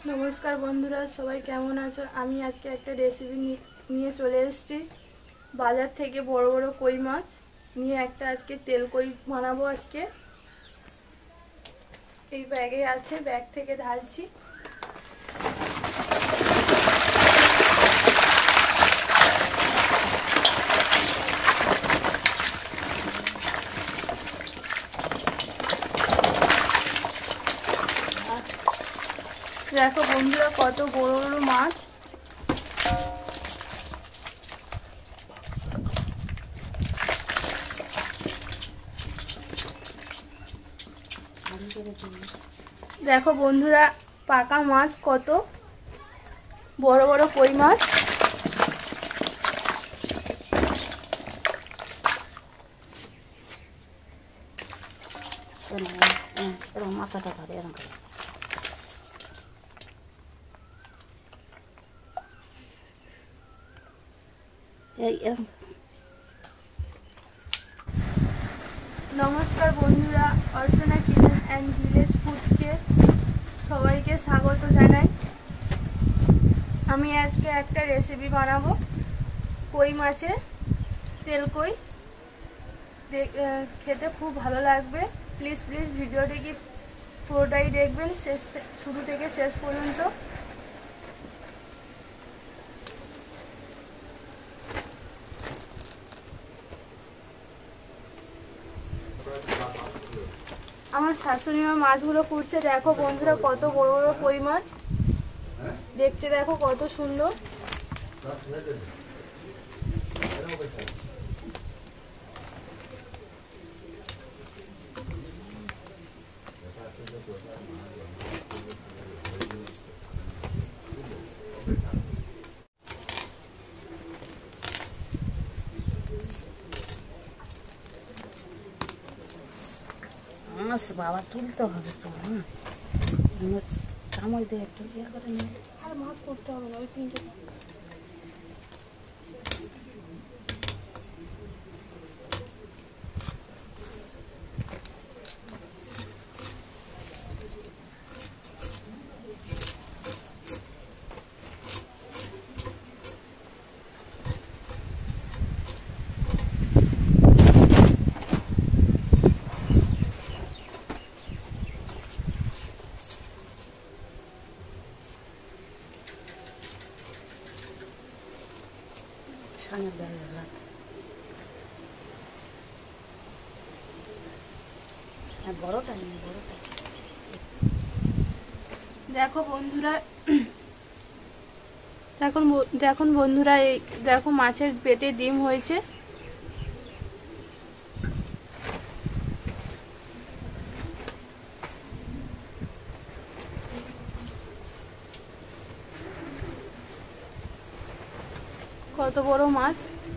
নমস্কার বন্ধুরা, সবাই কেমন আছো? আমি আজকে একটা রেসিপি নিয়ে চলে এসেছি। বাজার থেকে বড় বড় কই মাছ নিয়ে একটা আজকে তেল কই বানাবো। আজকে এই ব্যাগে আছে, ব্যাগ থেকে ঢালছি। দেখো বন্ধুরা, কত বড় বড় মাছ। দেখো বন্ধুরা, পাকা মাছ, কত বড় বড় কই মাছ। মাথাটা ধরে এরকম করে। নমস্কার বন্ধুরা, অর্চনা কিচেন অ্যান্ড ভিলেজ ফুডকে সবাইকে স্বাগত জানাই। আমি আজকে একটা রেসিপি বানাবো, কই মাছের তেল কই। খেতে খুব ভালো লাগবে। প্লিজ ভিডিওটিকে পুরোটাই দেখবেন, শুরু থেকে শেষ পর্যন্ত। আমার শাশুড়ি মা মাছগুলো কুটছে। দেখো বন্ধুরা, কত বড় বড় কই মাছ। দেখতে দেখো কত সুন্দর। মাছ বাবা তুলতে হবে তো, মাছ চামচ দিয়ে একটু ইয়ে করে নিয়ে আর মাছ করতে হবে না, ওই তিনটে। বড়টা নেই, বড়টা। দেখো বন্ধুরা, দেখুন বন্ধুরা, এই দেখো মাছের পেটে ডিম হয়েছে। কত বড় মাছ।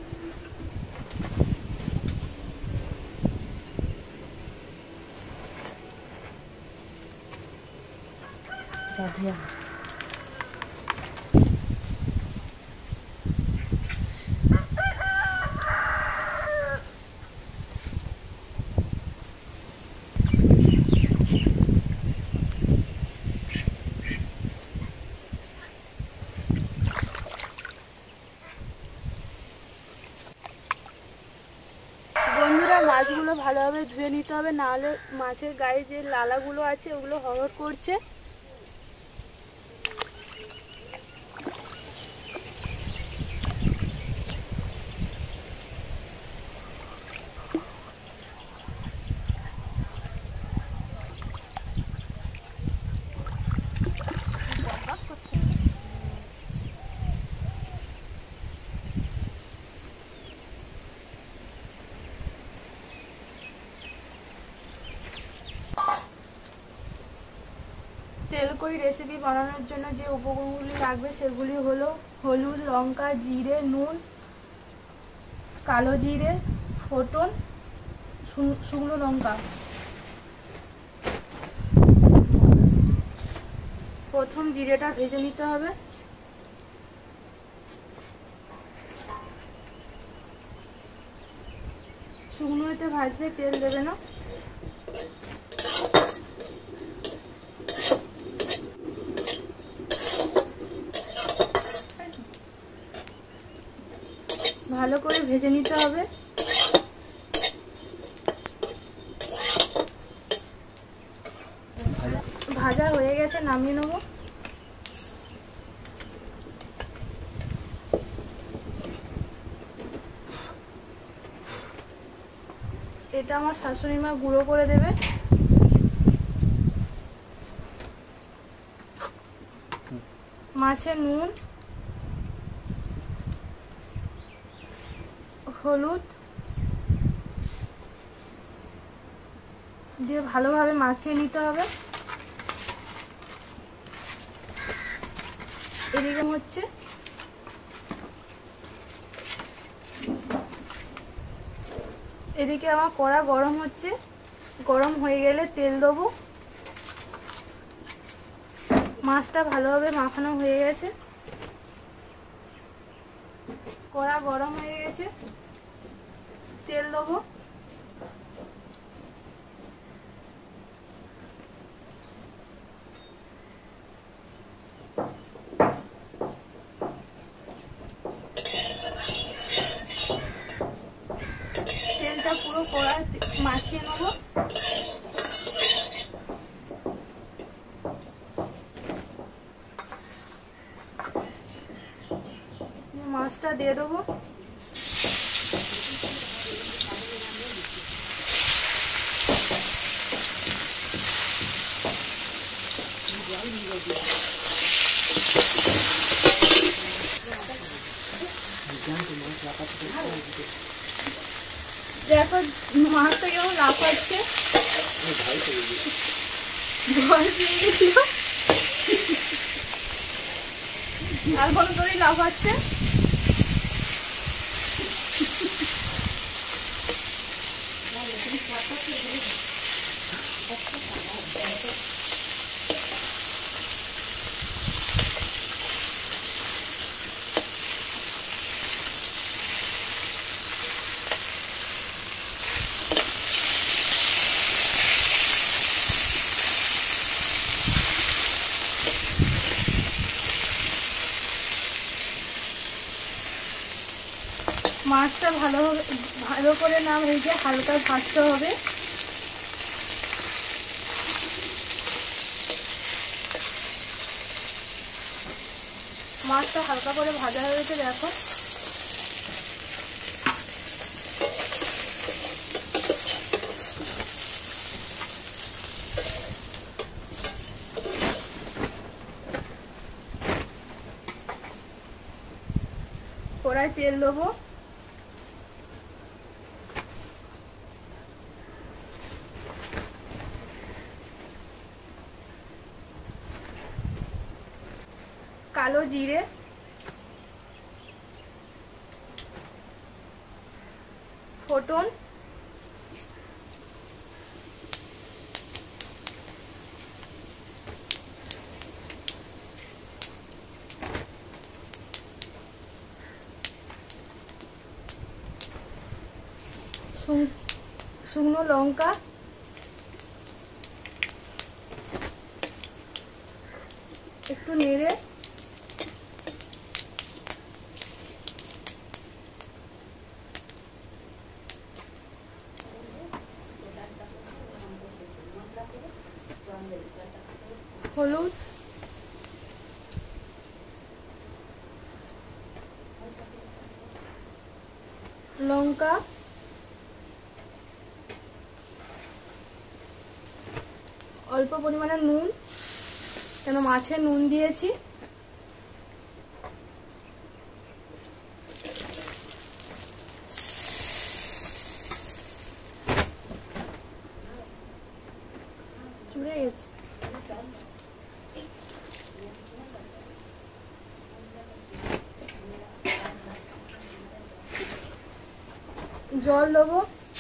গাধিয়া বন্ধুরা, মাছগুলো ভালোভাবে ধুয়ে নিতে হবে, নাহলে মাছের গায়ে যে লালাগুলো আছে ওগুলো হরহর করছে। তেলকই রেসিপি বানানোর জন্য যে উপকরণগুলি লাগবে সেগুলি হলো হলুদ, লঙ্কা, জিরে, নুন, কালো জিরে, ফোড়ন, শুকনো লঙ্কা। প্রথম জিরেটা ভেজে নিতে হবে। শুকনোতে ভাজবে, তেল দেবে না। ভালো করে ভেজে নিতে হবে। ভাজা হয়ে গেছে, নামিয়ে নেব। এটা আমার শাশুড়ি মা গুঁড়ো করে দেবে। মাছে নুন, হলুদ দিয়ে ভালোভাবে মাখিয়ে নিতে হবে। এদিকে হচ্ছে এদিকে আমার কড়া গরম হচ্ছে। গরম হয়ে গেলে তেল দেবো। মাছটা ভালোভাবে মাখানো হয়ে গেছে। কড়া গরম হয়ে গেছে, তেল দেবো। তেলটা পুরো কড়ায় মাখিয়ে নেবো। মাছটা দিয়ে দেবো। দেখো মাছটা কেমন লাফাচ্ছে, ভয় পেয়ে গেছিল, আর কোনো করেই লাফাচ্ছে। মাছটা ভালো করে না ভেজে হালকা ভাজতে হবে। মাছটা হালকা করে ভাজা হয়েছে, দেখো। কড়াই তেল দেবো। কালো জিরে, ফোটন, শুকনো লঙ্কা, একটু নেড়ে হলুদ, লঙ্কা, অল্প পরিমাণে নুন, কেন মাছে নুন দিয়েছি। চুড়ে গেছে। জল দেবো।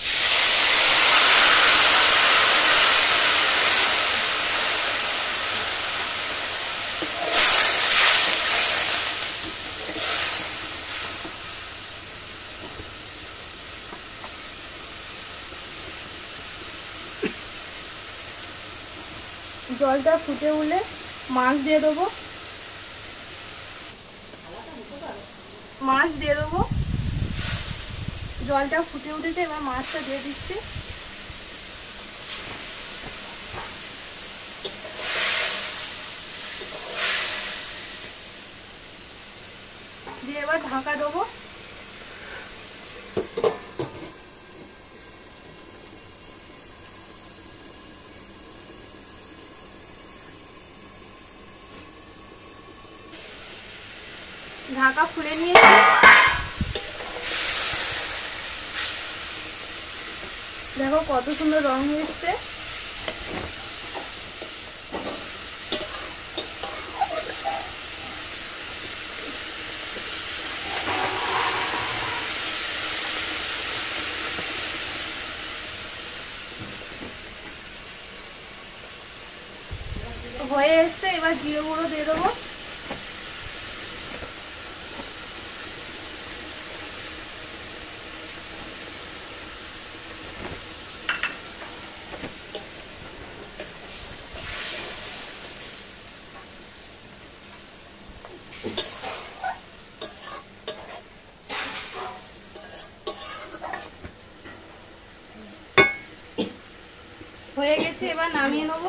জলটা ফুটে উঠলে মাছ দিয়ে দেবো। মাছ দিয়ে দেবো। জলটা ফুটে উঠেছে, এবার মাছটা দিয়ে দিচ্ছি। দিয়ে এবার ঢাকা দেবো। ঢাকা খুলে নিয়েছি। দেখো কত সুন্দর রং এসছে। হয়ে এসছে, এবার জিরে গুঁড়ো দিয়ে দেবো। হয়ে গেছে, এবার নামিয়ে নেবো।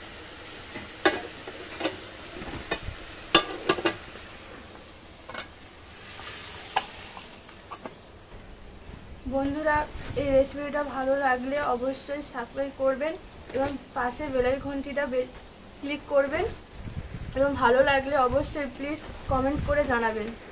বন্ধুরা, এই রেসিপিটা ভালো লাগলে অবশ্যই সাবস্ক্রাইব করবেন এবং পাশে বেল ঘন্টিটা ক্লিক করবেন এবং ভালো লাগলে অবশ্যই প্লিজ কমেন্ট করে জানাবেন।